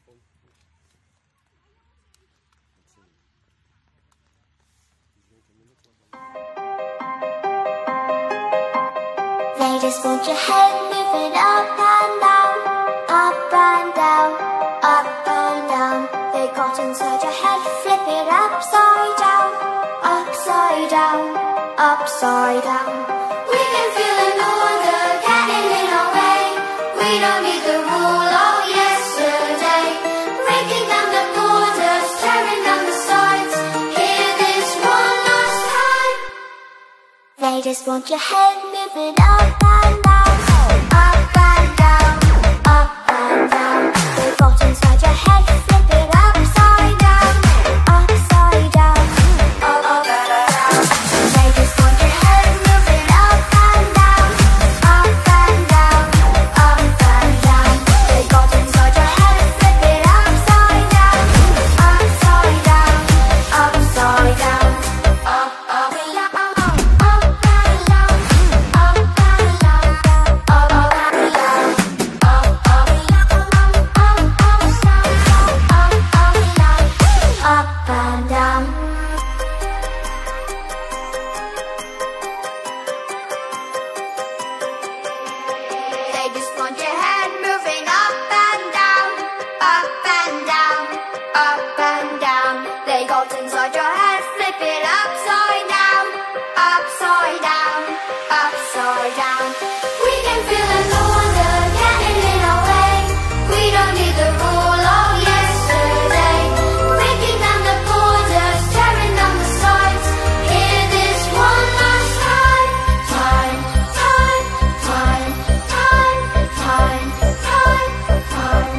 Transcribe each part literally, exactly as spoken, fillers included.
Ladies, want your head moving up and down, up and down, up and down. They got inside your head, flip it upside down, upside down, upside down. We can feel an order getting in our way. We don't need the rule of yesterday. Breaking down the borders, tearing down the sides. Hear this one last time. Ladies, want your head moving up and down, up and down, up and down. They got inside your head, flip it upside down, upside down, up, up and down. Ladies, want your head moving up and down, up and down, up and down. They got inside your head, flip it upside down, upside down, upside down, up, up and down, up and down, up and down, up, up and down, up, up and down, up, up and down, up and down. They just want your head moving up and down, up and down, up and down. They got inside your head, flip it upside down, upside down, upside down. We can feel an order getting in our way. We don't need the rule of yesterday. Breaking down the borders, tearing down the sides. Hear this one last time. Time, time, time, time, time, time, time.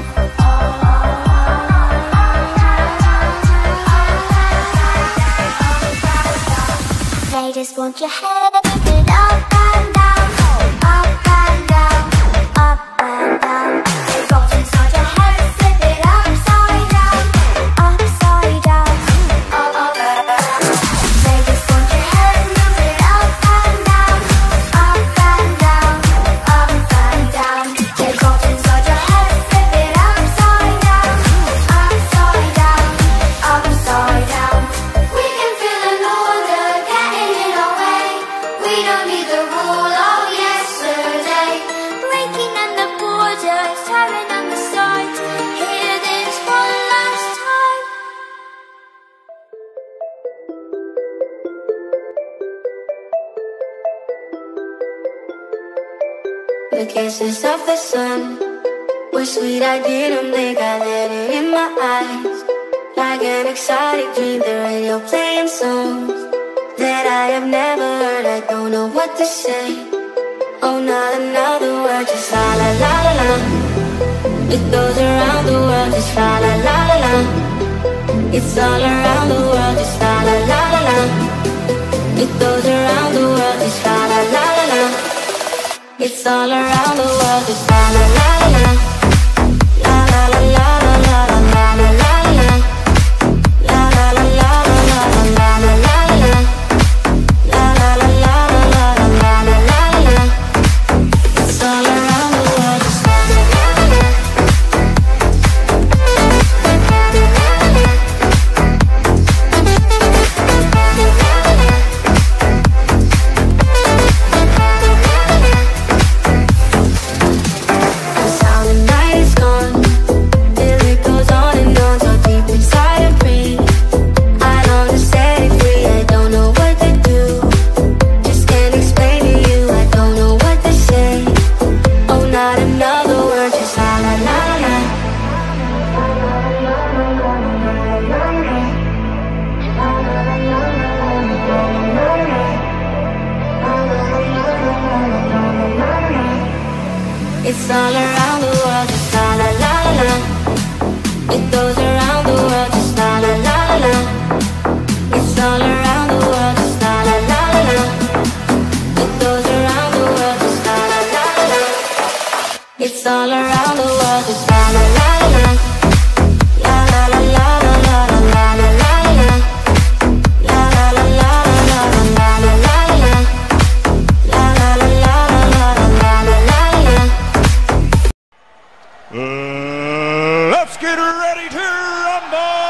Ladies, want your head moving up and down, up and down, up and down. They got inside your head, flip it upside down, upside down, up, up and down. Ladies, want your head moving up and down, up and down, up and down. They got inside your head, flip it upside down, upside down, upside down. We can feel an order getting in our way. We don't need the rule of yesterday. Breaking down the borders, tearing down the sides. Hear this one last time. The kisses of the sun were sweet, I didn't think I let it in my eyes. Like an exotic dream, the radio playing songs that I have never heard. I don't know what to say. Oh, not another word, just la la la la la. It goes around the world, just la la la la la. It's all around the world, just la la la la la. It goes around the world, just la la la la la. It's all around the world, just la la la la la. La la la la la la la la la la. La la la la la la la la la la. La la la la la la la la la la. It's all around the world, just la la la la la. That's how the night is gone. Till it goes on and on, so deep inside and breathe. I long to set it free, I don't know what to do. Just can't explain to you, I don't know what to say. Oh, not another word, just la la la la. It's all around the world, just la la la la la. It goes around the world, just la la la la la. It's all around the world, just la la la la la. It goes around the world, just la la la la la. It's all around the world, just la la la la la. La la la la la la la la la la. La la la la la la la la la. La la la la la la la la la. Uh, let's get ready to rumble!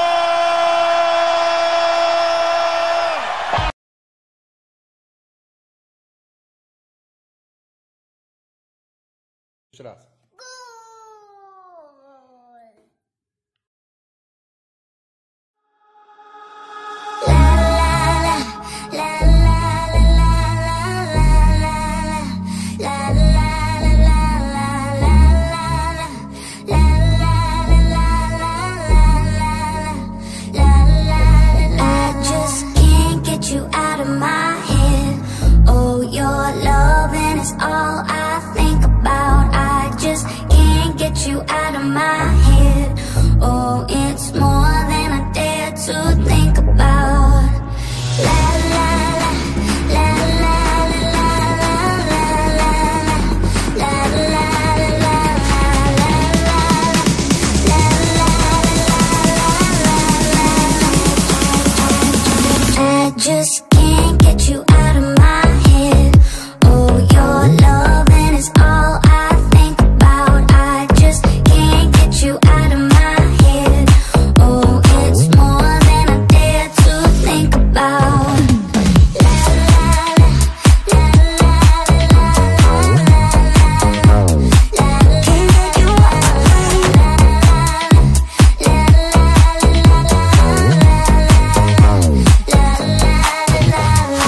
Jeszcze raz. All I think about, I just can't get you out of my head. Oh, it's more than I dare to think about. La la la, la la la la la la la la. I just can't get you out of my head. Oh, your loving is all I think about. I just can't get you out of my head. Oh, it's more than I dare to think about. La la la, la la la la la la. Can't get you out of my head. La la la la la la.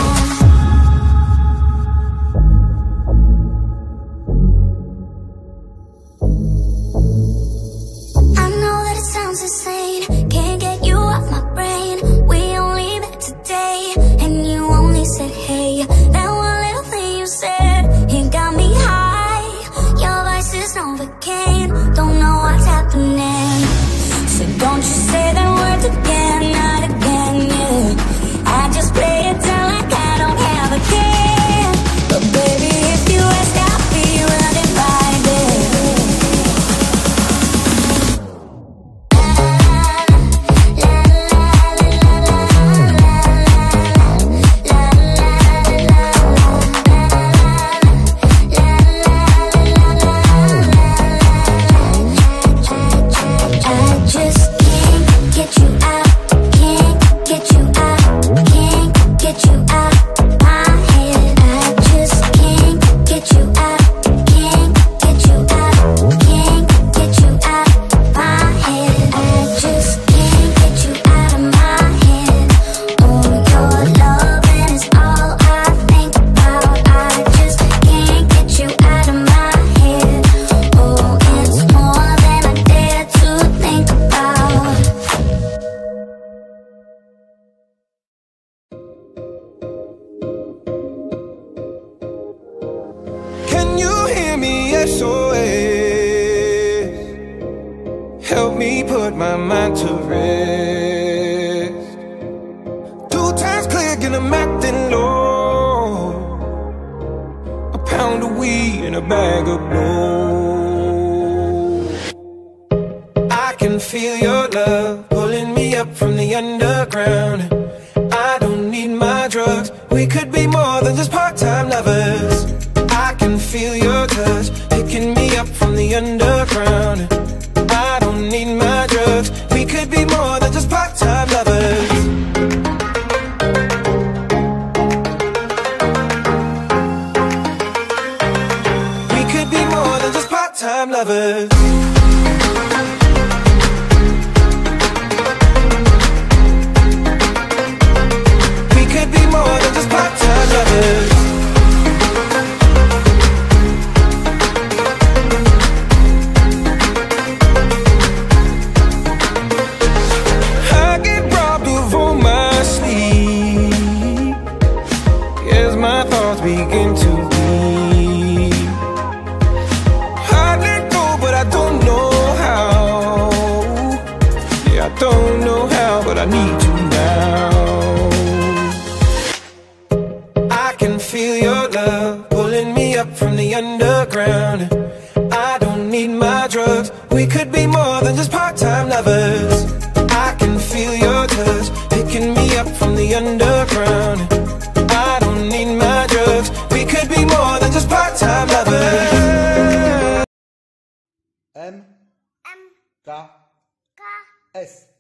I know that it sounds insane, can't get you off my brain. We only met today, and you only said hey. That one little thing you said, it got me high. Your voice is Novocaine, don't know what's happening. So don't you say the words again, not again, yeah. I just play it down like I don't have a care. But baby, if you ask, I'll be running by there. I just can't get you out, can't get you out, can't get you out my head. I just can't get you out, can't get you out, can't get you out my head. I just can't get you out of my head. Oh, your loving is all I think about. I just can't get you out of my head. Oh, it's more than I dare to think about. Can you hear me? S O S. Help me put my mind to rest. Two times clear, get 'em acting low. A pound of weed and a bag of blow. I can feel your love pulling me up from the underground. I don't need my drugs, we could be more than just part-time lovers. I can feel your touch picking me up from the underground. I don't need my drugs, we could be more than just part-time lovers. We could be more than just part-time lovers. We could be more than just part-time lovers. I get robbed of all my sleep as my thoughts begin to bleed. I let go, but I don't know how. Yeah, I don't know how, but I need you now. I can feel your love pulling me up from the underground. I don't need my drugs, we could be more than just part-time lovers. I can feel your touch picking me up from the underground. I don't need my drugs, we could be more than just part-time lovers. M. M. K. S.